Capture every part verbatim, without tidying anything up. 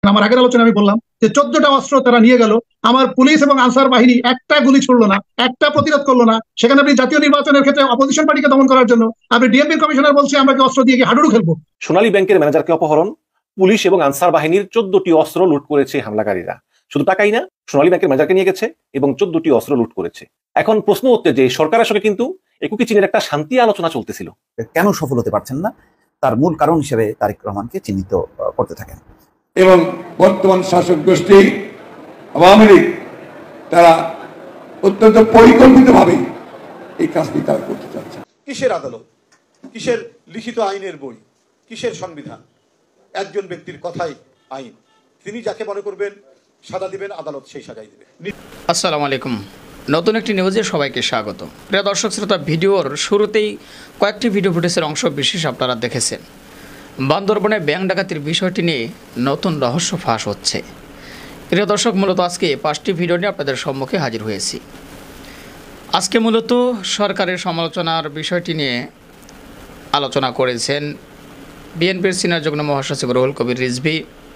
আমার আগের আলোচনায় আমি বললাম যে চোদ্দটা অস্ত্র তারা নিয়ে গেল, আমার পুলিশ এবং আনসার বাহিনী একটা গুলি ছুড়লো না, একটা প্রতিরোধ করলো না। সেখানে আপনি জাতীয় নির্বাচনের ক্ষেত্রে অপোজিশন পার্টিকে দমন করার জন্য আপনি ডিএমপি কমিশনার বলছে আমরা কি অস্ত্র দিয়ে কি হাডুডু খেলবো। সোনালী ব্যাংকের ম্যানেজারকে অপহরণ, পুলিশ এবং আনসার বাহিনীর চোদ্দটি অস্ত্র লুট করেছে হামলাকারীরা। শুধু টাকাই না, সোনালী ব্যাংকের ম্যানেজারকে নিয়ে গেছে এবং চোদ্দটি অস্ত্র লুট করেছে। এখন প্রশ্ন হচ্ছে যে সরকারের সঙ্গে কিন্তু একুকি চীনের একটা শান্তি আলোচনা চলতেছিল, কেন সফল হতে পারছেন না তার মূল কারণ হিসেবে তারেক রহমানকে চিহ্নিত করতে থাকেন। এবং বর্তমান শাসক গোষ্ঠী আওয়ামী লীগ তারা অত্যন্ত পরিকল্পিতভাবে এই কাজটি তারা করতে চাচ্ছে। কিসের আদালত, কিসের লিখিত আইনের বই, কিসের সংবিধান? একজন ব্যক্তির কথাই আইন। তিনি যাকে মনে করবেন সাজা দিবেন, আদালত সেই সাজাই দেবে। আসসালামু আলাইকুম, নতুন একটি নিউজে সবাইকে স্বাগত। প্রিয় দর্শক শ্রোতা, ভিডিওর শুরুতেই কয়েকটি ভিডিও ফুটেজের অংশ বিশেষ আপনারা দেখেছেন। বান্দরবনে ব্যাংক ডাকাতির বিষয়টি নিয়ে নতুন রহস্য ফাঁস হচ্ছে। প্রিয় দর্শক, মূলত আজকে পাঁচটি ভিডিও নিয়ে আপনাদের সম্মুখে হাজির হয়েছি। আজকে মূলত সরকারের সমালোচনার বিষয়টি নিয়ে আলোচনা করেছেন বিএনপির সিনিয়র যুগ্ম মহাসচিব রুহুল কবির রিজভী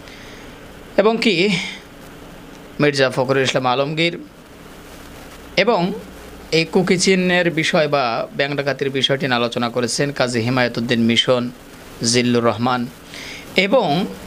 এবং কি মির্জা ফখরুল ইসলাম আলমগীর, এবং এই কুকি চীনের বিষয় বা ব্যাংক ডাকাতির বিষয়টি নিয়ে আলোচনা করেছেন কাজী হিমায়তুদ্দিন মিশন, জিল্লুর রহমান, এবং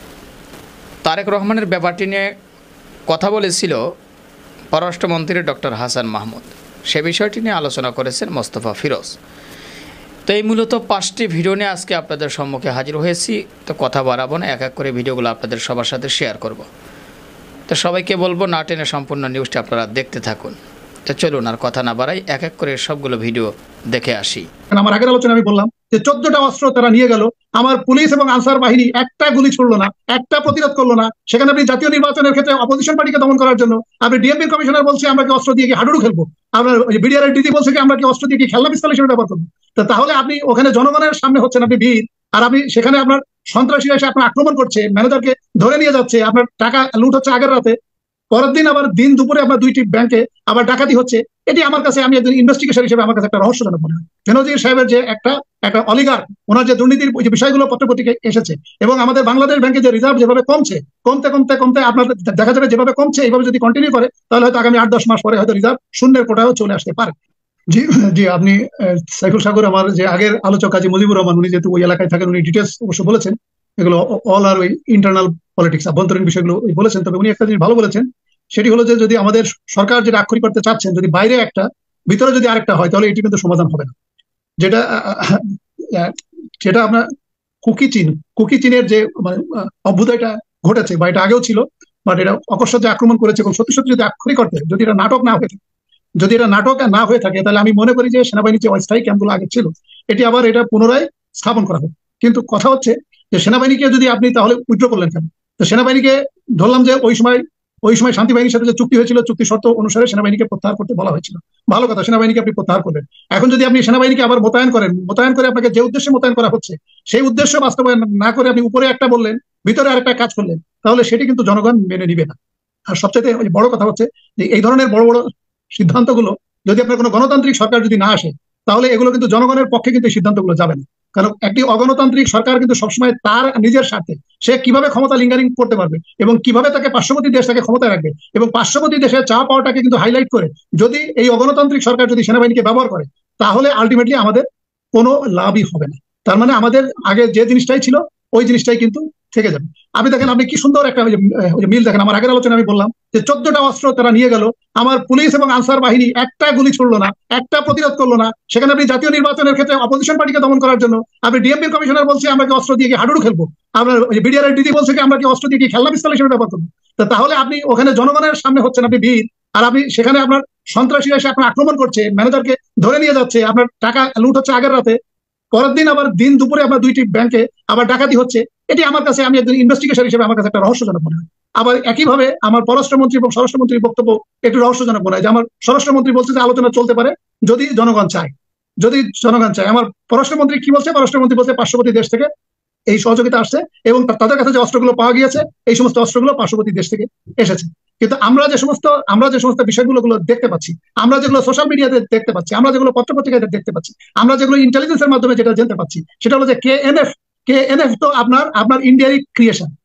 তারেক রহমানের ব্যাপারটি নিয়ে কথা বলেছিল পররাষ্ট্রমন্ত্রী ডক্টর হাসান মাহমুদ। সে বিষয়টি নিয়ে আলোচনা করেছেন মোস্তফা ফিরোজ। তো এই মূলত পাঁচটি ভিডিও নিয়ে আজকে আপনাদের সম্মুখে হাজির হয়েছি। তো কথা বাড়াবো না, এক এক করে ভিডিওগুলো আপনাদের সবার সাথে শেয়ার করব। তো সবাইকে বলবো না টেনে সম্পূর্ণ নিউজটি আপনারা দেখতে থাকুন। তো চলুন আর কথা না বাড়াই, এক এক করে সবগুলো ভিডিও দেখে আসি। আমার আগের আলোচনায় আমি বললাম যে চোদ্দটা অস্ত্র তারা নিয়ে গেল, আমার পুলিশ এবং আনসার বাহিনী একটা গুলি ছুড়লো না, একটা প্রতিরোধ করলো না। সেখানে আপনি জাতীয় নির্বাচনের ক্ষেত্রে অপোজিশন পার্টিকে দমন করার জন্য আপনি ডিএমপি কমিশনার বলছে আমরা কি অস্ত্র দিয়ে কি হাডুডু খেলবো, আপনার বিডিআর ডিজি বলছে কি আমরা কি অস্ত্র দিয়ে কি খেলনা পিস্তল হিসেবে ব্যবহার করবো। তো তাহলে আপনি ওখানে জনগণের সামনে হচ্ছেন আপনি বীর, আর আপনি সেখানে আপনার সন্ত্রাসীরা এসে আপনার আক্রমণ করছে, ম্যানেজারকে ধরে নিয়ে যাচ্ছে, আপনার টাকা লুট হচ্ছে আগের রাতে, পরের দিন আবার দিন দুপুরে আপনার দুইটি ব্যাংকে আবার ডাকাতি হচ্ছে। এটি আমার কাছে, আমি একজন ইনভেস্টিগেশন হিসেবে আমার কাছে একটা রহস্যজনক মনে হয়। বেনজির সাহেবের যে একটা একটা অলিগার, ওনার যে দুর্নীতির যে বিষয়গুলো পত্রপত্রিকায় এসেছে, এবং আমাদের বাংলাদেশ ব্যাংকের যে রিজার্ভ যেভাবে কমছে কমতে কমতে কমতে আপনার দেখা যাবে যেভাবে কমছে এইভাবে যদি কন্টিনিউ করে তাহলে হয়তো আগামী আট দশ মাস পরে হয়তো রিজার্ভ শূন্যের কোটায়ও চলে আসতে পারে। জি জি আপনি সাইফুল সাগর, আমার যে আগের আলোচক কাজী মুজিবুর রহমান, উনি যেহেতু ওই এলাকায় থাকেন, উনি ডিটেলস অবশ্য বলেছেন, এগুলো অল আর ওই ইন্টারনাল পলিটিক্স, আভ্যন্তরীণ বিষয়গুলো বলেছেন। তবে উনি একটা জিনিস ভালো বলেছেন, সেটি হলো যে যদি আমাদের সরকার যেটা আক্ষরিক করতে চাচ্ছেন, যদি বাইরে একটা ভিতরে যদি আরেকটা হয় তাহলে এটি কিন্তু সমাধান হবে না। যেটা যেটা আপনার কুকি চীন কুকি চীনের যে মানে অভ্যুদয়টা ঘটেছে, বা এটা আগেও ছিল, বাট এটা অকস্মাৎ যে আক্রমণ করেছে, এবং সত্যি সত্যি যদি আক্ষরিক করতে, যদি এটা নাটক না হয়ে থাকে, যদি এটা নাটক না হয়ে থাকে তাহলে আমি মনে করি যে সেনাবাহিনীর যে অস্থায়ী ক্যাম্পগুলো আগে ছিল এটি আবার এটা পুনরায় স্থাপন করা হবে। কিন্তু কথা হচ্ছে যে সেনাবাহিনীকে যদি আপনি তাহলে উইথড্র করলেন কেন? তো সেনাবাহিনীকে ধরলাম যে ওই সময় ওই সময় শান্তি বাহিনীর সাথে যে চুক্তি হয়েছিল, চুক্তি শর্ত অনুসারে সেনাবাহিনীকে প্রত্যাহার করতে বলা হয়েছিল। ভালো কথা, সেনাবাহিনীকে আপনি প্রত্যাহার করলেন। এখন যদি আপনি সেনাবাহিনীকে আবার মোতায়েন করেন, মোতায়েন করে আপনাকে যে উদ্দেশ্যে মোতায়েন করা হচ্ছে সেই উদ্দেশ্য বাস্তবায়ন না করে আপনি উপরে একটা বললেন, ভিতরে আরেকটা কাজ করলেন, তাহলে সেটি কিন্তু জনগণ মেনে নিবে না। আর সবচেয়ে বড় কথা হচ্ছে যে এই ধরনের বড় বড় সিদ্ধান্তগুলো যদি আপনার কোনো গণতান্ত্রিক সরকার যদি না আসে তাহলে এগুলো কিন্তু জনগণের পক্ষে কিন্তু এই সিদ্ধান্তগুলো যাবে না। কারণ একটি অগণতান্ত্রিক সরকার কিন্তু সবসময় তার নিজের স্বার্থে সে কিভাবে ক্ষমতা লিঙ্গারিং করতে পারবে এবং কিভাবে তাকে পার্শ্ববর্তী দেশ তাকে ক্ষমতায় রাখবে এবং পার্শ্ববর্তী দেশের চা পাওয়াটাকে কিন্তু হাইলাইট করে যদি এই অগণতান্ত্রিক সরকার যদি সেনাবাহিনীকে ব্যবহার করে তাহলে আলটিমেটলি আমাদের কোনো লাভই হবে না। তার মানে আমাদের আগে যে জিনিসটাই ছিল ওই জিনিসটাই কিন্তু থেকে যাবে। আপনি দেখেন, আপনি কি সুন্দর একটা মিল দেখেন। আমার আগের আলোচনায় আমি বললাম যে চোদ্দটা অস্ত্র তারা নিয়ে গেল, আমার পুলিশ এবং আনসার বাহিনী একটা গুলি ছুড়লো না, একটা প্রতিরোধ করলো না। সেখানে আপনি জাতীয় নির্বাচনের ক্ষেত্রে অপোজিশন পার্টিকে দমন করার জন্য আপনি ডিএমপি কমিশনার বলছে আমরা কি অস্ত্র দিয়ে কি হাডুডু খেলবো, আপনার বিডিআর ডিজি বলছে কি আমরা কি অস্ত্র দিয়ে কি খেলনা পিস্তল হিসেবে ব্যবহার করবো। তাহলে আপনি ওখানে জনগণের সামনে হচ্ছেন আপনি বীর, আর আপনি সেখানে আপনার সন্ত্রাসীরা এসে আপনার আক্রমণ করছে, ম্যানেজারকে ধরে নিয়ে যাচ্ছে, আপনার টাকা লুট হচ্ছে আগের রাতে, পরের দিন আবার দিন দুপুরে আপনার দুইটি ব্যাংকে আবার ডাকাতি হচ্ছে। এটি আমার কাছে, আমি একজন ইনভেস্টিগেশন হিসেবে আমার কাছে একটা রহস্যজনক মনে হয়। আবার একইভাবে আমার পররাষ্ট্রমন্ত্রী এবং স্বরাষ্ট্রমন্ত্রীর বক্তব্য একটু রহস্যজনক মনে হয়, যে আমার স্বরাষ্ট্রমন্ত্রী বলছে যে আলোচনা চলতে পারে যদি জনগণ চায়, যদি জনগণ চায়। আমার পররাষ্ট্রমন্ত্রী কি বলছে? পররাষ্ট্রমন্ত্রী বলছে পার্শ্ববর্তী দেশ থেকে এই সহযোগিতা আসছে এবং তাদের কাছে যে অস্ত্রগুলো পাওয়া গিয়েছে এই সমস্ত অস্ত্রগুলো পার্শ্ববর্তী দেশ থেকে এসেছে। কিন্তু আমরা যে সমস্ত আমরা যে সমস্ত বিষয়গুলো গুলো দেখতে পাচ্ছি, আমরা যেগুলো সোশ্যাল মিডিয়াতে দেখতে পাচ্ছি, আমরা যেগুলো পত্রপত্রিকায় দেখতে পাচ্ছি, আমরা যেগুলো ইন্টেলিজেন্সের মাধ্যমে যেটা জানতে পাচ্ছি, সেটা হলো যে K N F K N F তো আপনার আপনার ইন্ডিয়ারই ক্রিয়েশন।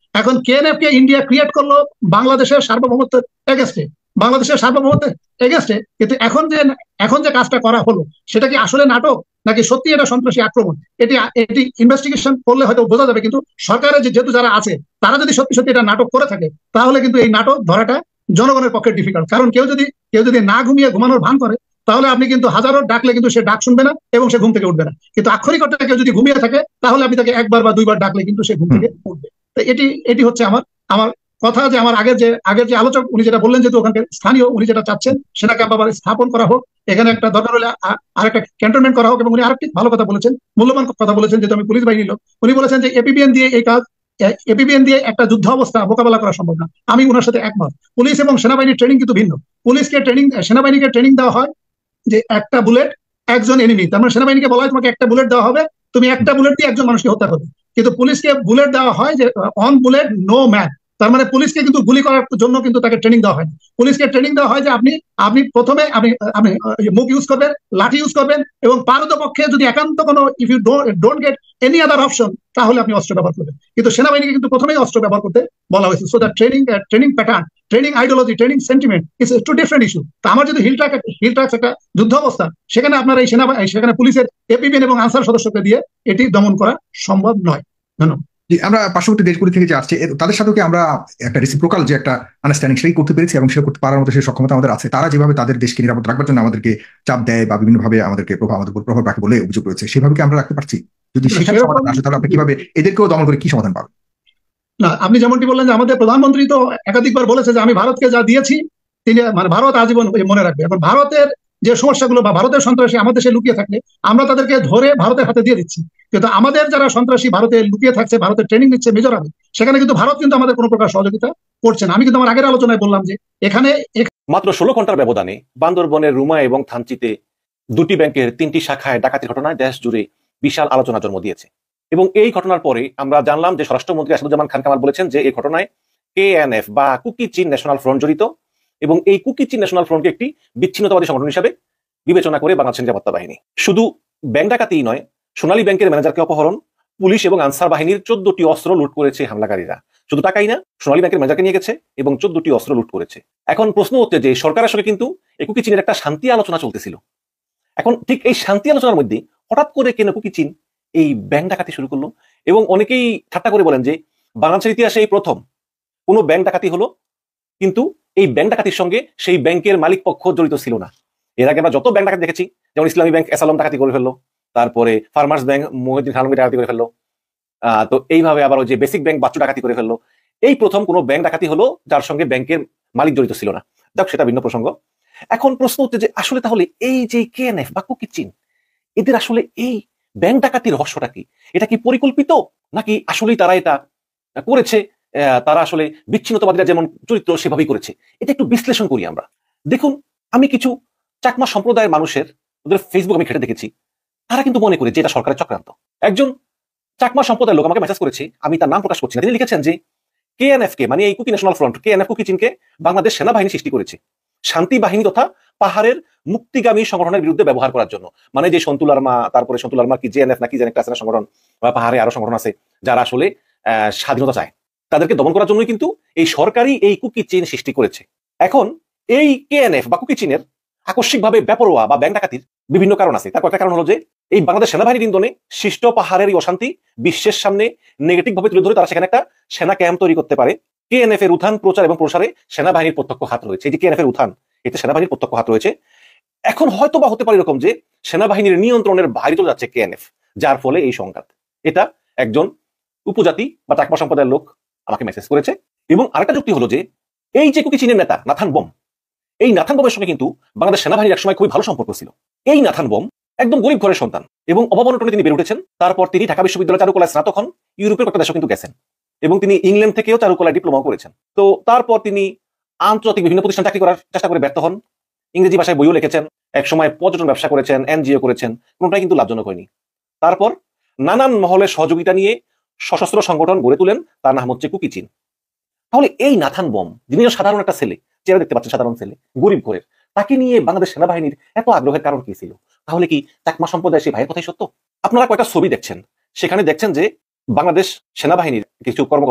এখন কেএনএফ কে ইন্ডিয়া ক্রিয়েট করলো বাংলাদেশের সার্বভৌমত্বের এগেস্টে, বাংলাদেশের সার্বভৌমত্বের এগেস্টে। কিন্তু এখন যে এখন যে কাজটা করা হলো সেটা কি আসলে নাটক নাকি সত্যি এটা সন্ত্রাসী আক্রমণ, এটি এটি ইনভেস্টিগেশন করলে হয়তো বোঝা যাবে। কিন্তু সরকারের যেহেতু যারা আছে তারা যদি সত্যি সত্যি এটা নাটক করে থাকে তাহলে কিন্তু এই নাটক ধরাটা জনগণের পক্ষে ডিফিকাল্ট। কারণ কেউ যদি কেউ যদি না ঘুমিয়ে ঘুমানোর ভান করে তাহলে আপনি কিন্তু হাজারো ডাকলে কিন্তু সে ডাক শুনবে না এবং সে ঘুম থেকে উঠবে না। কিন্তু আক্ষরিক অর্থে কেউ যদি ঘুমিয়ে থাকে তাহলে আপনি তাকে একবার বা দুইবার ডাকলে কিন্তু সে ঘুম থেকে উঠবে। তো এটি এটি হচ্ছে আমার আমার কথা, যে আমার আগের যে আগের যে আলোচক উনি যেটা বললেন, যেহেতু ওখানকার স্থানীয় উনি যেটা চাচ্ছেন সেটা ক্যাম্প আবার স্থাপন করা হোক, এখানে একটা দরকার হলে আরেকটা ক্যান্টনমেন্ট করা হোক। এবং উনি আরেকটি ভালো কথা বলেছেন, মূল্যবান কথা বলেছেন, যেহেতু আমি পুলিশ বাহিনী লোক, উনি বলেছেন যে এপিবিএন দিয়ে এই কাজ এপিবিএন দিয়ে একটা যুদ্ধ অবস্থা মোকাবেলা করা সম্ভব না। আমি ওনার সাথে একমত। পুলিশ এবং সেনাবাহিনীর ট্রেনিং কিন্তু ভিন্ন। পুলিশকে ট্রেনিং সেনাবাহিনীকে ট্রেনিং দেওয়া হয় যে একটা বুলেট একজন এনিমি, তার মানে সেনাবাহিনীকে বলা হয় তোমাকে একটা বুলেট দেওয়া হবে, তুমি একটা বুলেট দিয়ে একজন মানুষকে হত্যা করবে। কিন্তু পুলিশকে বুলেট দেওয়া হয় যে অন বুলেট নো ম্যান, তার মানে পুলিশকে কিন্তু গুলি করার জন্য কিন্তু তাকে ট্রেনিং দেওয়া হয়। পুলিশকে ট্রেনিং দেওয়া হয় যে আপনি আপনি প্রথমে আপনি আপনি মুখ ইউজ করবেন, লাঠি ইউজ করবেন, এবং পারতপক্ষে যদি একান্ত কোনো if you don't get any other option তাহলে আপনি অস্ত্র ব্যবহার করবেন। কিন্তু সেনাবাহিনীকে কিন্তু প্রথমেই অস্ত্র ব্যবহার করতে বলা হয়েছে। So the training training pattern, training ideology, training sentiment is two different issue. তো আমার যদি হিল ট্রাক হিল ট্রাক্স একটা যুদ্ধ অবস্থা, সেখানে আপনার এই সেনা সেখানে পুলিশের এপিবিএন এবং আনসার সদস্যকে দিয়ে এটি দমন করা সম্ভব নয়। ধন্যবাদ। আমরা পার্শ্ববর্তী দেশগুলি থেকে যে আসছে তাদের সাথেও কি আমরা একটা রেসিপ্রোকাল যে একটা আন্ডারস্ট্যান্ডিং সেটাই করতে পেরেছি এবং সেটা করতে পারার মতো সেই সক্ষমতা আমাদের আছে? তারা যেভাবে তাদের দেশকে নিরাপদ রাখবার জন্য আমাদেরকে চাপ দেয় বা বিভিন্নভাবে আমাদেরকে প্রভাব আমাদের উপর প্রভাব রাখে বলে অভিযোগ রয়েছে, সেভাবে কি আমরা রাখতে পারছি? যদি সেখানে সমাধান আসে তাহলে আপনি কিভাবে এদেরকেও দমন করে কি সমাধান পাবেন? না, আপনি যেমনটি বললেন যে আমাদের প্রধানমন্ত্রী তো একাধিকবার বলেছে যে আমি ভারতকে যা দিয়েছি তিনি মানে ভারত আজীবন মনে রাখবে। এখন ভারতের যে সমস্যাগুলো বা ভারতের সন্ত্রাসী আমাদের দেশে লুকিয়ে থাকলে আমরা তাদেরকে ধরে ভারতের হাতে দিয়ে দিচ্ছি। কিন্তু আমাদের যারা সন্ত্রাসী ভারতে লুকিয়ে থাকছে, ভারতের ট্রেনিং নিচ্ছে মিজোরামে, সেখানে কিন্তু ভারত কিন্তু আমাদের কোনো প্রকার সহযোগিতা করছে না। আমি কিন্তু আমার আগের আলোচনায় বললাম যে এখানে মাত্র ষোলো ঘন্টার ব্যবধানে বান্দরবনের রুমা এবং থানচিতে দুটি ব্যাংকের তিনটি শাখায় ডাকাতির ঘটনায় দেশ জুড়ে বিশাল আলোচনা জন্ম দিয়েছে। এবং এই ঘটনার পরে আমরা জানলাম যে স্বরাষ্ট্রমন্ত্রী আসাদুজ্জামান খান কামাল বলেছেন যে এই ঘটনায় কেএনএফ বা কুকি চিন ন্যাশনাল ফ্রন্ট জড়িত, এবং এই কুকি চিন ন্যাশনাল ফ্রন্টকে একটি বিচ্ছিন্নতাবাদী সংগঠন হিসেবে বিবেচনা করে বাংলাদেশ নিরাপত্তা বাহিনী। শুধু ব্যাংক ডাকাতিই নয়, সোনালী ব্যাংকের ম্যানেজারকে অপহরণ, পুলিশ এবং আনসার বাহিনীর চোদ্দটি অস্ত্র লুট করেছে হামলাকারীরা। শুধু টাকাই না, সোনালী ব্যাংকের ম্যানেজারকে নিয়ে গেছে এবং চোদ্দটি অস্ত্র লুট করেছে। এখন প্রশ্ন হচ্ছে যে সরকার আসলে কিন্তু এই কুকি চিনের একটা শান্তি আলোচনা চলতেছিল। এখন ঠিক এই শান্তি আলোচনার মধ্যে হঠাৎ করে কেন কুকি চিন এই ব্যাংক ডাকাতি শুরু করলো? এবং অনেকেই ঠাট্টা করে বলেন যে বাংলাদেশের ইতিহাসে এই প্রথম কোনো ব্যাংক ডাকাতি হলো, কিন্তু এই ব্যাংক ডাকাতির সঙ্গে সেই ব্যাংকের মালিক পক্ষ জড়িত ছিল না। এর আগে আমরা যত ব্যাংক ডাকাতি দেখেছি, যেমন ইসলামী ব্যাংক এসালম ডাকাতি করে ফেললো, তারপরে ফার্মার্স ব্যাংক মহিউদ্দিন খান ডাকাতি করে ফেললো, আহ তো এইভাবে আবার ওই যে বেসিক ব্যাংক বাচ্চু ডাকাতি করে ফেললো। এই প্রথম কোনো ব্যাংক ডাকাতি হলো যার সঙ্গে ব্যাংকের মালিক জড়িত ছিল না। যাক, সেটা ভিন্ন প্রসঙ্গ। এখন প্রশ্ন হচ্ছে যে আসলে তাহলে এই যে কেএনএফ বা কুকি চিন, এদের আসলে এই ব্যাংক ডাকাতির রহস্যটা কি? এটা কি পরিকল্পিত নাকি আসলেই তারা এটা করেছে, তারা আসলে বিচ্ছিন্নতাবাদীরা যেমন চরিত্র সেভাবেই করেছে? এটা একটু বিশ্লেষণ করি আমরা। দেখুন, আমি কিছু চাকমা সম্প্রদায়ের মানুষের ওদের ফেসবুক আমি ঘেটে দেখেছি, তারা কিন্তু মনে করে যে এটা সরকারের চক্রান্ত। একজন চাকমা সম্প্রদায়ের লোক আমাকে মেসেজ করেছে, আমি তার নাম প্রকাশ করছি না। তিনি লিখেছেন যে কেএনএফ কে মানে এই Kuki National Front, KNF Kuki চিনকে বাংলাদেশ সেনাবাহিনী সৃষ্টি করেছে শান্তি বাহিনী তথা পাহাড়ের মুক্তিগামী সংগঠনের বিরুদ্ধে ব্যবহার করার জন্য। মানে যে সন্তুলার মা, তারপরে সন্তুলার মা কি জেএনএফ নাকি যেন একটা সংগঠন, বা পাহাড়ে আরো সংগঠন আছে যারা আসলে আহ স্বাধীনতা চায়, তাদেরকে দমন করার জন্যই কিন্তু এই সরকারই এই কুকি চিন সৃষ্টি করেছে। এখন এই কেএনএফ বা কুকি চিনের আকস্মিকভাবে বেপরোয়া বা ব্যাংক ডাকাতির বিভিন্ন কারণ আছে। তার কয়েকটা কারণ হলো যে এই বাংলাদেশ সেনাবাহিনীর ইন্ধনে সৃষ্ট পাহাড়ের এই অশান্তি বিশ্বের সামনে নেগেটিভ ভাবে তুলে ধরে তারা সেখানে একটা সেনা ক্যাম্প তৈরি করতে পারে। কেএনএফ এর উত্থান, প্রচার এবং প্রসারে সেনাবাহিনীর প্রত্যক্ষ হাত রয়েছে। এই যে কেএনএফ এর উত্থান, এতে সেনাবাহিনীর প্রত্যক্ষ হাত রয়েছে। এখন হয়তো বা হতে পারে এরকম যে সেনাবাহিনীর নিয়ন্ত্রণের বাইরে চলে যাচ্ছে কেএনএফ, যার ফলে এই সংঘাত। এটা একজন উপজাতি বা চাকমা সম্প্রদায়ের লোক আমাকে মেসেজ করেছে। এবং আরেকটা যুক্তি হলো যে এই যে কুকি চিনের নেতা নাথান বম, এই নাথান বমের সঙ্গে কিন্তু বাংলাদেশ সেনাবাহিনীর একসময় খুবই ভালো সম্পর্ক ছিল। এই নাথান বম একদম গরিব ঘরের সন্তান এবং অভাবনটনে তিনি বেড়ে উঠেছেন। তারপর তিনি ঢাকা বিশ্ববিদ্যালয় চারুকলায় স্নাতক হন, ইউরোপের কয়েকটা দেশে কিন্তু গেছেন, এবং তিনি ইংল্যান্ড থেকেও চারুকলায় ডিপ্লোমাও করেছেন। তো তারপর তিনি আন্তর্জাতিক বিভিন্ন প্রতিষ্ঠান চাকরি করার চেষ্টা করে ব্যর্থ হন। ইংরেজি ভাষায় বইও লিখেছেন, একসময় পর্যটন ব্যবসা করেছেন, এনজিও করেছেন, কোনটাই কিন্তু লাভজনক হয়নি। তারপর নানান মহলের সহযোগিতা নিয়ে সশস্ত্র সংগঠন গড়ে তুলেন, তার নাম হচ্ছে কুকি চিন। তাহলে এই নাথান বম, যিনি সাধারণ একটা ছেলে, চেহারা দেখতে পাচ্ছেন সাধারণ ছেলে, গরিব ঘরের, তাকে নিয়ে বাংলাদেশ সেনাবাহিনীর এত আগ্রহের কারণ কি ছিল? তাহলে কি চাকমা সম্প্রদায় সেই ভাইয়ের কথাই সত্য? আপনারা কয়েকটা ছবি দেখছেন, সেখানে দেখছেন যে বাংলাদেশ সেনাবাহিনীর কিছু কর্মকর্তা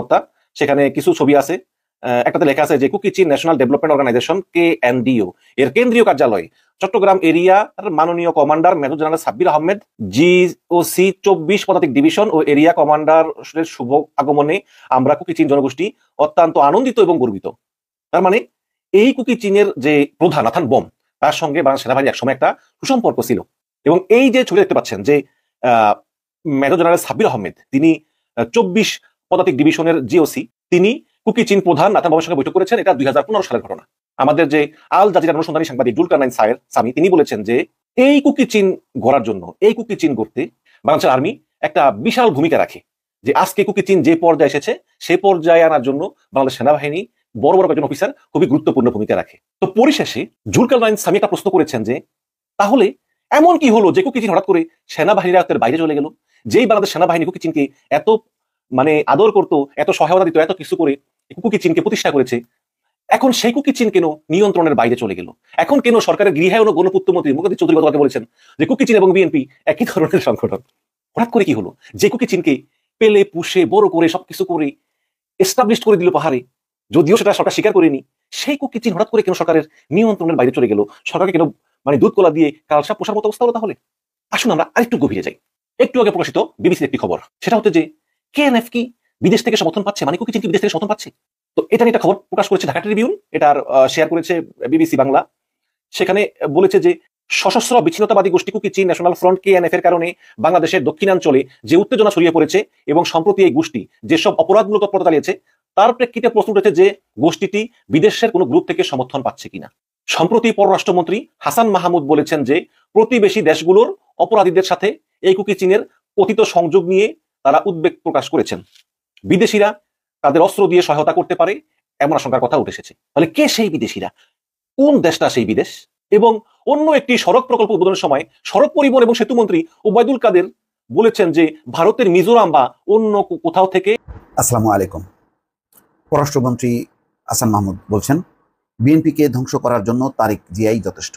সেখানে কিছু ছবি আছে। একটাতে লেখা আছে যে Kuki Chin National Development Organisation K N D O এর কেন্দ্রীয় কার্যালয় চট্টগ্রাম এরিয়ার মাননীয় commander major general Sabbir Ahmed G O C চব্বিশ পদাতিক ডিভিশন ও এরিয়া কমান্ডারের শুভ আগমনে আমরা কুকি চীন জনগোষ্ঠী অত্যন্ত আনন্দিত এবং গর্বিত। তার মানে এই কুকি চীনের যে প্রধান নাথান বম, তার সঙ্গে বাংলাদেশ সেনাবাহিনীর একসময় একটা সুসম্পর্ক ছিল। এবং এই যে ছবি দেখতে পাচ্ছেন যে আহ মেজর জেনারেল সাব্বির আহমেদ, তিনি চব্বিশ পদাতিক ডিভিশনের জিওসি, তিনি কুকি চীন প্রধান নাথান বমের সঙ্গে বৈঠক করেছেন। এটা দুই হাজার পনেরো সালের ঘটনা। আমাদের যে আল জাজিরার অনুসন্ধানী সাংবাদিক জুলকারনাইন সায়ের সামি, তিনি বলেছেন যে এই কুকি চীন গড়ার জন্য, এই কুকি চীন গড়তে বাংলাদেশের আর্মি একটা বিশাল ভূমিকা রাখে। যে আজকে কুকি চীন যে পর্যায়ে এসেছে সে পর্যায়ে আনার জন্য বাংলাদেশ সেনাবাহিনী বড় বড় কয়েকজন অফিসার খুবই গুরুত্বপূর্ণ ভূমিকা রাখে। তো পরিশেষে জুলকারনাইন সামি একটা প্রশ্ন করেছেন যে তাহলে এমন কি হলো যে কুকি চীন হঠাৎ করে সেনাবাহিনীর আয়ত্তের বাইরে চলে গেল? যেই বাংলাদেশ সেনাবাহিনী কুকি চীনকে এত মানে আদর করতো, এত সহায়তা দিত, এত কিছু করে কুকি চীনকে প্রতিষ্ঠা করেছে, এখন সেই কুকি চীন কেন নিয়ন্ত্রণের বাইরে চলে গেল? এখন কেন সরকারের গৃহায়ন ও গণপূর্ত মন্ত্রী মুখার্জী চৌধুরী গতকালকে বলেছেন যে কুকি চীন এবং বিএনপি একই ধরনের সংগঠন? হঠাৎ করে কি হলো যে কুকি চীনকে পেলে পুষে বড় করে সবকিছু করে এস্টাবলিশ করে দিল পাহাড়ে, যদিও সেটা সরকার স্বীকার করেনি, সেই কুকি চীন হঠাৎ করে কেন সরকারের নিয়ন্ত্রণের বাইরে চলে গেল? সরকারকে কেন মানে দুধ কলা দিয়ে কালসা পোষার মতো অবস্থা হলো? তাহলে আসুন আমরা আরেকটু গভীরে যাই। একটু আগে প্রকাশিত বিবিসির একটি খবর, সেটা হচ্ছে যে কেএনএফ কি বিদেশ থেকে সমর্থন পাচ্ছে, মানে কুকি চীন কি বিদেশ থেকে সমর্থন পাচ্ছে? তো এটা নিয়ে একটা খবর প্রকাশ করেছে ঢাকা ট্রিবিউন, এটার শেয়ার করেছে বিবিসি বাংলা। সেখানে বলেছে যে সশস্ত্র বিচ্ছিন্নতাবাদী গোষ্ঠী cookie Chin national Front KNF এর কারণে বাংলাদেশের দক্ষিণাঞ্চলে যে উত্তেজনা ছড়িয়ে পড়েছে এবং সম্প্রতি এই গোষ্ঠী যেসব অপরাধমূলক তৎপরতা চালিয়েছে তার প্রেক্ষিতে প্রশ্ন উঠেছে যে গোষ্ঠীটি বিদেশের কোনো গ্রুপ থেকে সমর্থন পাচ্ছে কিনা। সম্প্রতি পররাষ্ট্রমন্ত্রী হাসান মাহমুদ বলেছেন যে প্রতিবেশী দেশগুলোর অপরাধীদের সাথে এই কুকি চীনের কথিত সংযোগ নিয়ে তারা উদ্বেগ প্রকাশ করেছেন। বিদেশিরা তাদের অস্ত্র দিয়ে সহায়তা করতে পারে এমন আশঙ্কার কথা উঠে এসেছে। তাহলে কে সেই বিদেশিরা? কোন দেশটা সেই বিদেশ? এবং অন্য একটি সড়ক প্রকল্প উদ্বোধনের সময় সড়ক পরিবহন এবং সেতু মন্ত্রী ওবায়দুল কাদের বলেছেন যে ভারতের মিজোরাম বা অন্য কোথাও থেকে। আসসালামু আলাইকুম। পররাষ্ট্রমন্ত্রী হাসান মাহমুদ বলছেন বিএনপিকে ধ্বংস করার জন্য তারেক জিয়াই যথেষ্ট।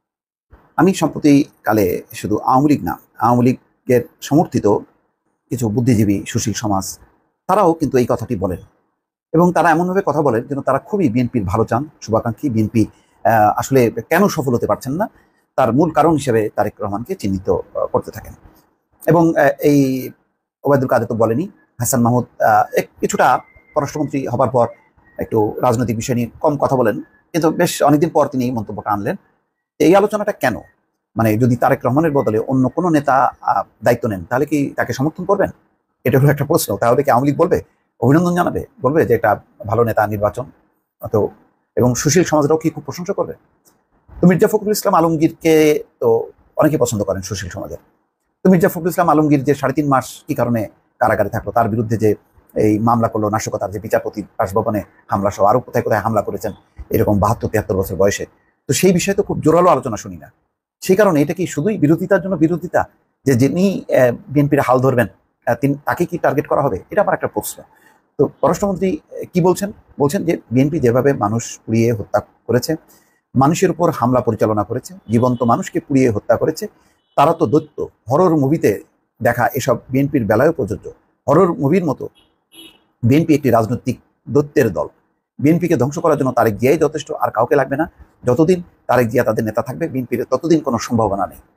আমি সম্প্রতি কালে শুধু আওয়ামী লীগ না, আওয়ামী লীগের সমর্থিত কিছু বুদ্ধিজীবী সুশীল সমাজ তারাও কিন্তু এই কথাটি বলেন, এবং তারা এমনভাবে কথা বলেন যেন তারা খুবই বিএনপির ভালো চান, শুভাকাঙ্ক্ষী। বিএনপি আসলে কেন সফল হতে পারছেন না তার মূল কারণ হিসেবে তারেক রহমানকে চিহ্নিত করতে থাকেন। এবং এই ওবায়দুল কাদের তো বলেনি, হাসান মাহমুদ কিছুটা পররাষ্ট্রমন্ত্রী হবার পর একটু রাজনৈতিক বিষয় নিয়ে কম কথা বলেন, কিন্তু বেশ অনেকদিন পর তিনি এই মন্তব্যটা আনলেন। এই আলোচনাটা কেন? মানে যদি তারেক রহমানের বদলে অন্য কোনো নেতা দায়িত্ব নেন তাহলে কি তাকে সমর্থন করবেন? এটা হলো একটা প্রশ্ন। তাহলে কি আওয়ামী লীগ বলবে, অভিনন্দন জানাবে, বলবে যে এটা ভালো নেতা নির্বাচন, তো এবং সুশীল সমাজরাও কি খুব প্রশংসা করবে? তো মির্জা ফখরুল ইসলাম আলমগীরকে তো অনেকে পছন্দ করেন সুশীল সমাজের। তো মির্জা ফখরুল ইসলাম আলমগীর যে সাড়ে তিন মাস কি কারণে কারাগারে থাকলো, তার বিরুদ্ধে যে এই মামলা করলো নাশকতার, যে বিচারপতি বাসভবনে হামলা সহ আরো কোথায় কোথায় হামলা করেছেন এরকম বাহাত্তর তিয়াত্তর বছর বয়সে, তো সেই বিষয়ে তো খুব জোরালো আলোচনা শুনি না। সেই কারণে এটা কি শুধুই বিরোধিতার জন্য বিরোধিতা, যে যিনি বিএনপির হাল ধরবেন তিনি তাকে কি টার্গেট করা হবে? এটা আমার একটা প্রশ্ন। তো পররাষ্ট্রমন্ত্রী কি বলছেন? বলছেন যে বিএনপি যেভাবে মানুষ পুড়িয়ে হত্যা করেছে, মানুষের উপর হামলা পরিচালনা করেছে, জীবন্ত মানুষকে পুড়িয়ে হত্যা করেছে, তারা তো দৈত্য। হরর মুভিতে দেখা এসব বিএনপির বেলায়ও প্রযোজ্য। হরর মুভির মতো বিএনপি একটি রাজনৈতিক দৈত্যের দল। বিএনপিকে ধ্বংস করার জন্য তারেক জিয়াই যথেষ্ট, আর কাউকে লাগবে না। যতদিন তারেক জিয়া তাদের নেতা থাকবে বিএনপির ততদিন কোনো সম্ভাবনা নেই।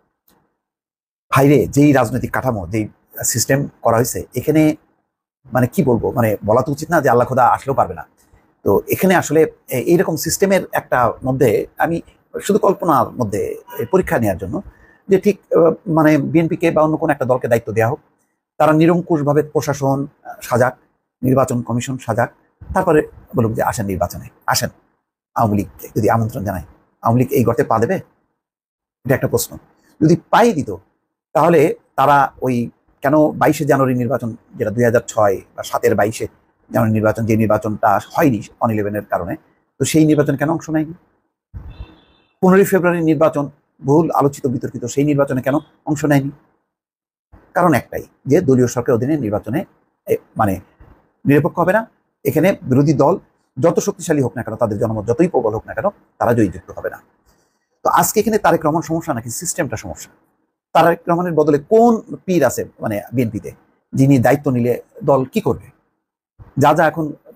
ভাইরে, যেই রাজনৈতিক কাঠামো, যেই সিস্টেম করা হয়েছে, এখানে মানে কি বলবো, মানে বলা তো উচিত না যে আল্লাহ খোদা আসলেও পারবে না। তো এখানে আসলে এইরকম সিস্টেমের একটা মধ্যে আমি শুধু কল্পনার মধ্যে পরীক্ষা নেওয়ার জন্য যে ঠিক মানে বিএনপিকে বা অন্য কোনো একটা দলকে দায়িত্ব দেওয়া হোক, তারা নিরঙ্কুশভাবে প্রশাসন সাজাক, নির্বাচন কমিশন সাজাক, তারপরে বলুক যে আসেন নির্বাচনে, আসেন। আওয়ামী লীগকে যদি আমন্ত্রণ জানায়, আওয়ামী লীগ এই গর্তে পা দেবে? এটা একটা প্রশ্ন। যদি পাই দিত তাহলে তারা ওই কেন বাইশে জানুয়ারি নির্বাচন, যেটা দুই হাজার ছয় বা সাতের বাইশে জানুয়ারি নির্বাচন, যে নির্বাচনটা হয়নি অন ইলেভেনের কারণে, তো সেই নির্বাচন কেন অংশ নেয়নি? পনেরোই ফেব্রুয়ারি নির্বাচন বহুল আলোচিত বিতর্কিত, সেই নির্বাচনে কেন অংশ নেয়নি? কারণ একটাই, যে দলীয় সরকারের অধীনে নির্বাচনে মানে নিরপেক্ষ হবে না। এখানে বিরোধী দল যত শক্তিশালী হোক না কেন, তাদের জনমত যতই প্রবল হোক না কেন, তারা জয়যুক্ত হবে না। তো আজকে এখানে তারেক রহমান সমস্যা নাকি সিস্টেমটা সমস্যা? তারেক রহমানের বদলে কোন পীর আছে মানে বিএনপিতে, যিনি দায়িত্ব নিলে দল কি করবে? যা যা এখন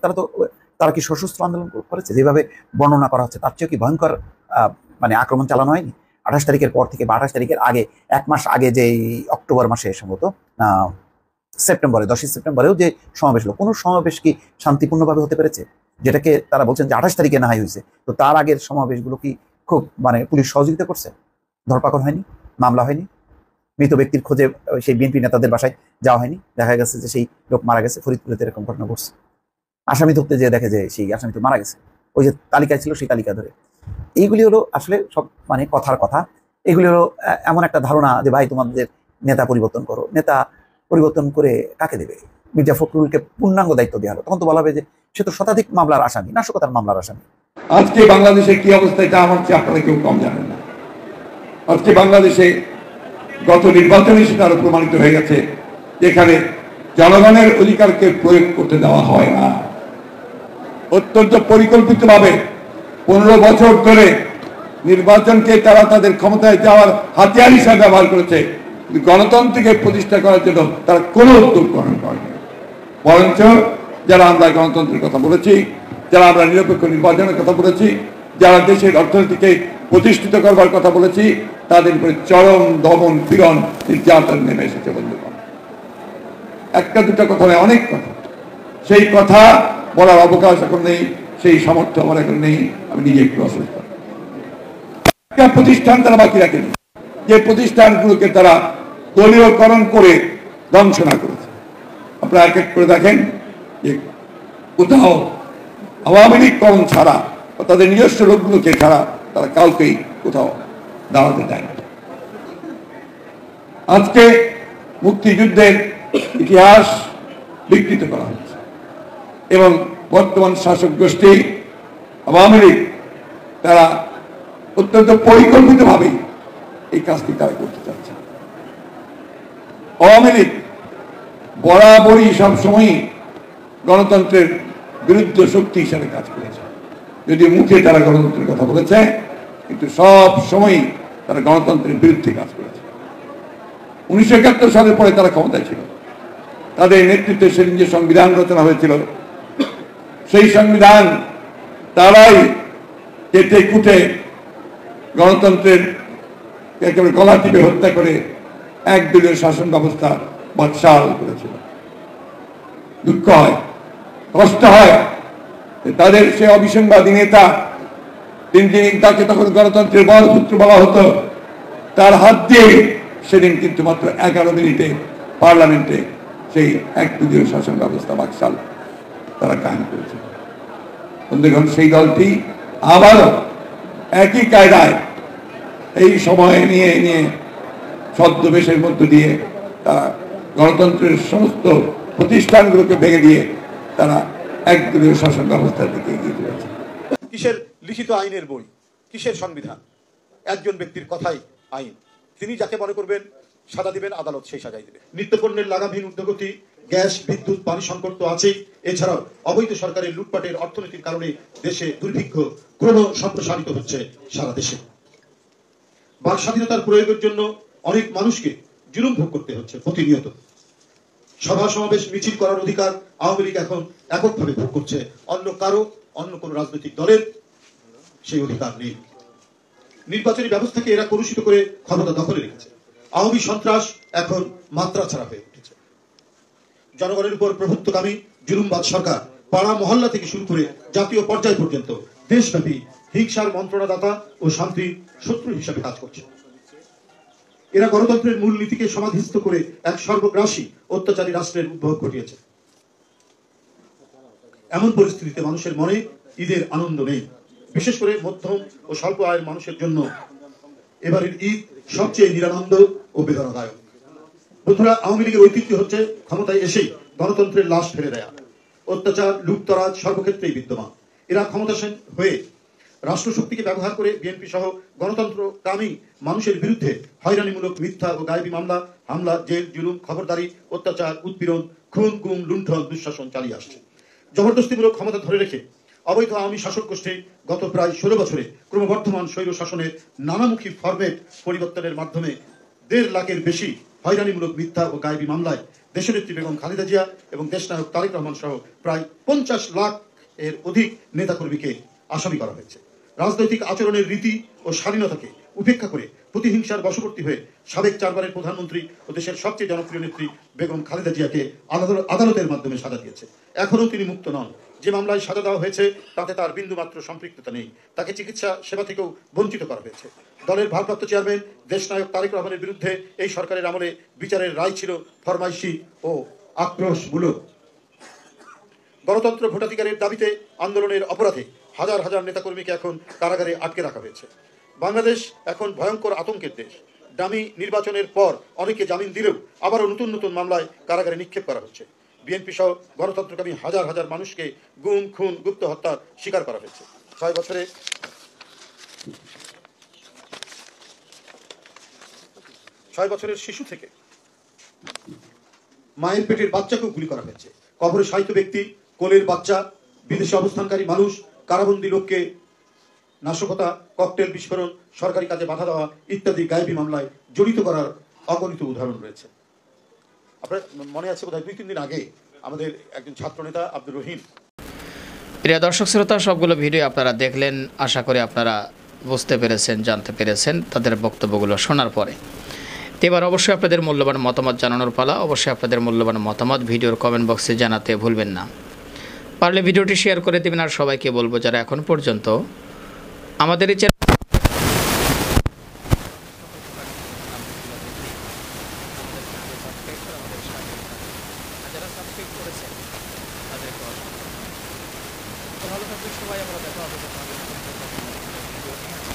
তারা তো তারা কি সশস্ত্র আন্দোলন করেছে? যেভাবে বর্ণনা করা হচ্ছে তার চেয়ে কি ভয়ঙ্কর মানে আক্রমণ চালানো হয়নি? আঠাশ তারিখের পর থেকে বা আঠাশ তারিখের আগে এক মাস আগে যে অক্টোবর মাসে সম্ভবত আহ সেপ্টেম্বরে দশই সেপ্টেম্বরেও যে সমাবেশ হলো, কোনো সমাবেশ কি শান্তিপূর্ণভাবে হতে পেরেছে? যেটাকে তারা বলছেন যে আঠাশ তারিখে না হয়েছে, তো তার আগের সমাবেশগুলো কি খুব মানে পুলিশ সহযোগিতা করছে? ধরপাকড় হয়নি, মামলা হয়নি, মৃত ব্যক্তির খোঁজে সেই বিএনপি নেতাদের বাসায় যাওয়া হয়নি, দেখা গেছে যে সেই লোক মারা গেছে, ফরিদপুরে এরকম ঘটনা ঘটছে, আসামি ধরতে যে দেখে যে সেই আসামি তো মারা গেছে, ওই যে তালিকায় ছিল সেই তালিকা ধরে। এইগুলি হলো আসলে সব মানে কথার কথা। এগুলি হলো এমন একটা ধারণা যে ভাই তোমাদের নেতা পরিবর্তন করো, নেতা পরিবর্তন করে কাকে দেবে? মির্জা ফখরুলকে পূর্ণাঙ্গ দায়িত্ব দেওয়া হলো, তখন তো বলা হবে যে সে তো শতাধিক মামলার আসামি, নাশকতার মামলার আসামি। আজকে বাংলাদেশে কি অবস্থা এটা আমার চেয়ে আপনারা কেউ কম জানেন না। আজকে বাংলাদেশে গত নির্বাচনে সেটা আরো প্রমাণিত হয়ে গেছে, যেখানে জনগণের অধিকারকে প্রয়োগ করতে দেওয়া হয় না। অত্যন্ত পরিকল্পিতভাবে পনেরো বছর ধরে নির্বাচনকে তারা তাদের ক্ষমতায় যাওয়ার হাতিয়ার হিসাবে ব্যবহার করেছে, গণতন্ত্রকে প্রতিষ্ঠা করার জন্য তারা কোনো উদ্যোগ গ্রহণ করেনি। বরঞ্চ যারা আমরা গণতন্ত্রের কথা বলেছি, যারা আমরা নিরপেক্ষ নির্বাচনের কথা বলেছি, যারা দেশের অর্থনীতিকে প্রতিষ্ঠিত করবার কথা বলেছি, তাদের উপরে চরম দমন পীড়ন নির্যাতন নেমে এসেছে। বন্ধুগণ, একটা দুটা কথা নয়, অনেক কথা। সেই কথা বলার অবকাশ এখন নেই, সেই সামর্থ্য আমার এখন নেই, আমি নিজে একটু অসুস্থ। একটা প্রতিষ্ঠান তারা বাকি রাখেনি, যে প্রতিষ্ঠানগুলোকে তারা দলীয়করণ করে ধ্বংসনা করেছে। আপনারা এক এক করে দেখেন যে কোথাও আওয়ামী লীগকরণ ছাড়া বা তাদের নিজস্ব লোকগুলোকে ছাড়া তারা কাউকেই কোথাও দাঁড়াতে দেয় না। আজকে মুক্তিযুদ্ধের ইতিহাস বিকৃত করা হচ্ছে এবং বর্তমান শাসক গোষ্ঠী আওয়ামী লীগ তারা অত্যন্ত পরিকল্পিতভাবেই এই কাজটি তারা করতে চাচ্ছে। আওয়ামী লীগ বরাবরই সবসময়ই গণতন্ত্রের বিরুদ্ধ শক্তি হিসাবে কাজ করেছে। যদি মুখে তারা গণতন্ত্রের কথা বলেছে, কিন্তু সব সময়ই তারা গণতন্ত্রের বিরুদ্ধে কাজ করেছে। উনিশশো একাত্তর সালের পরে তারা ক্ষমতায় ছিল, তাদের নেতৃত্বে সেদিন যে সংবিধান রচনা হয়েছিল, সেই সংবিধান তারাই কেটে কুটে গণতন্ত্রের একেবারে গলা টিপে হত্যা করে একদলীয় শাসন ব্যবস্থা বাদশাল করেছিল। দুঃখ হয়, কষ্ট হয়, তাদের সে অবিসংবাদী নেতা, তিনি যিনি তাকে তখন গণতন্ত্রের বরপুত্র বলা হতো, তার হাত দিয়ে সেদিন কিন্তু মাত্র এগারো মিনিটে পার্লামেন্টে সেই একদলীয় শাসন ব্যবস্থা বাকশাল তারা কায়েম করেছে। বন্ধুগণ, সেই দলটি আবারও একই কায়দায় এই সময় নিয়ে নিয়ে ছদ্মবেশের মধ্য দিয়ে তারা গণতন্ত্রের সমস্ত প্রতিষ্ঠানগুলোকে ভেঙে দিয়ে তারা একদলীয় শাসন ব্যবস্থার দিকে এগিয়ে চলেছে। কিসের লিখিত আইনের বই, কিসের সংবিধান? একজন ব্যক্তির কথাই আইন। তিনি যাকে মনে করবেন সাজা দিবেন, আদালত সেই সাজাই দেবে। নিত্যপণ্যের লাগামহীন ঊর্ধ্বগতি, গ্যাস, বিদ্যুৎ, পানি সংকট তো আছেই। এছাড়াও অবৈধ সরকারের লুটপাটের অর্থনীতির কারণে দেশে দুর্ভিক্ষ ক্রম সম্প্রসারিত হচ্ছে সারা দেশে। বাক স্বাধীনতার প্রয়োগের জন্য অনেক মানুষকে জুলুম ভোগ করতে হচ্ছে প্রতিনিয়ত। সভা সমাবেশ মিছিল করার অধিকার আওয়ামী লীগ এখন এককভাবে ভোগ করছে, অন্য কারো অন্য কোন রাজনৈতিক দলের সেই অধিকার নেই। নির্বাচনী ব্যবস্থাকে এরা কলুষিত করে ক্ষমতা দখলে রেখেছে। আওয়ামী সন্ত্রাস এখন মাত্রা ছাড়া হয়ে উঠেছে। জনগণের উপর প্রভুত্বকামী জুলুমবাদ সরকার পাড়া মহল্লা থেকে শুরু করে জাতীয় পর্যায় পর্যন্ত দেশব্যাপী হিংসার মন্ত্রণাদাতা ও শান্তি শত্রু হিসেবে কাজ করছে। এরা গণতন্ত্রের মূল নীতিকে সমাধিস্থ করে এক সর্বগ্রাসী অত্যাচারী রাষ্ট্রের উদ্ভব ঘটিয়েছে। এমন পরিস্থিতিতে মানুষের মনে ঈদের আনন্দ নেই। বিশেষ করে মধ্যম ও স্বল্প আয়ের মানুষের জন্য এবারের ঈদ সবচেয়ে নিরানন্দ ও বেদনাদায়ক। বন্ধুরা, আওয়ামী লীগের ঐতিহ্য হচ্ছে ক্ষমতায় এসেই গণতন্ত্রের লাশ ফেলে দেয়া। অত্যাচার, লুটতরাজ সর্বক্ষেত্রেই বিদ্যমান। এরা ক্ষমতাসীন হয়ে রাষ্ট্রশক্তিকে ব্যবহার করে বিএনপি সহ গণতন্ত্রকামী মানুষের বিরুদ্ধে হয়রানিমূলক মিথ্যা ও গায়েবী মামলা, হামলা, জেল, জুলুম, খবরদারি, অত্যাচার, উৎপীড়ন, খুন, গুম, লুণ্ঠন, দুঃশাসন চালিয়ে আসছে। জবরদস্তিমূলক ক্ষমতা ধরে রেখে অবৈধ আওয়ামী শাসক গোষ্ঠী গত প্রায় ষোলো বছরে ক্রমবর্ধমান স্বৈর শাসনের নানামুখী ফরম্যাট পরিবর্তনের মাধ্যমে দেড় লাখের বেশি হয়রানিমূলক মিথ্যা ও গায়েবী মামলায় দেশনেত্রী বেগম খালেদা জিয়া এবং দেশনায়ক তারেক রহমান সহ প্রায় পঞ্চাশ লাখ এর অধিক নেতাকর্মীকে আসামি করা হয়েছে। রাজনৈতিক আচরণের রীতি ও স্বাধীনতাকে উপেক্ষা করে প্রতিহিংসার বশবর্তী হয়ে সাবেক চারবারের প্রধানমন্ত্রী ও দেশের সবচেয়ে জনপ্রিয় নেত্রী বেগম খালেদা জিয়াকে আদালতের মাধ্যমে সাজা দিয়েছে। এখনও তিনি মুক্ত নন। যে মামলায় সাজা দেওয়া হয়েছে তাতে তার বিন্দুমাত্র সম্পৃক্ততা নেই। তাকে চিকিৎসা সেবা থেকেও বঞ্চিত করা হয়েছে। দলের ভারপ্রাপ্ত চেয়ারম্যান দেশনায়ক তারেক রহমানের বিরুদ্ধে এই সরকারের আমলে বিচারের রায় ছিল ফরমাইশি ও আক্রোশমূলক। গণতন্ত্র ভোটাধিকারের দাবিতে আন্দোলনের অপরাধে হাজার হাজার নেতাকর্মীকে এখন কারাগারে আটকে রাখা হয়েছে। বাংলাদেশ এখন ভয়ঙ্কর আতঙ্কের দেশ। ডামি নির্বাচনের পর অনেকে জামিন দিলেও আবারও নতুন নতুন মামলায় কারাগারে নিক্ষেপ করা হচ্ছে। বিএনপি সহ গণতন্ত্রকামী হাজার হাজার মানুষকে গুম খুন গুপ্ত হত্যার শিকার করা হয়েছে। ছয় বছরে ছয় বছরের শিশু থেকে মায়ের পেটের বাচ্চাকেও গুলি করা হয়েছে। কবরে সাহিত্য ব্যক্তি, কোলের বাচ্চা, বিদেশে অবস্থানকারী মানুষ, কারাবন্দী লোককে নাশকতা, ককটেল বিস্ফোরণ, সরকারি কাজে বাধা দেওয়া ইত্যাদি গায়েবী মামলায় জড়িত করার অগণিত উদাহরণ রয়েছে। আপনার মনে আছে বোধহয় দুই তিন দিন আগে আমাদের একজন ছাত্রনেতা আব্দুর রহিম। প্রিয় দর্শক শ্রোতা, সবগুলো ভিডিও আপনারা দেখলেন, আশা করি আপনারা বুঝতে পেরেছেন, জানতে পেরেছেন তাদের বক্তব্যগুলো শোনার পরে। এবার অবশ্যই আপনাদের মূল্যবান মতামত জানানোর পালা। অবশ্যই আপনাদের মূল্যবান মতামত ভিডিওর কমেন্ট বক্সে জানাতে ভুলবেন না। পারলে ভিডিওটি শেয়ার করে দেবেন। আর সবাইকে বলবো, যারা এখন পর্যন্ত আমাদের এই চ্যানেল ভালো থাকবে সবাই। আমরা দেখা হবে।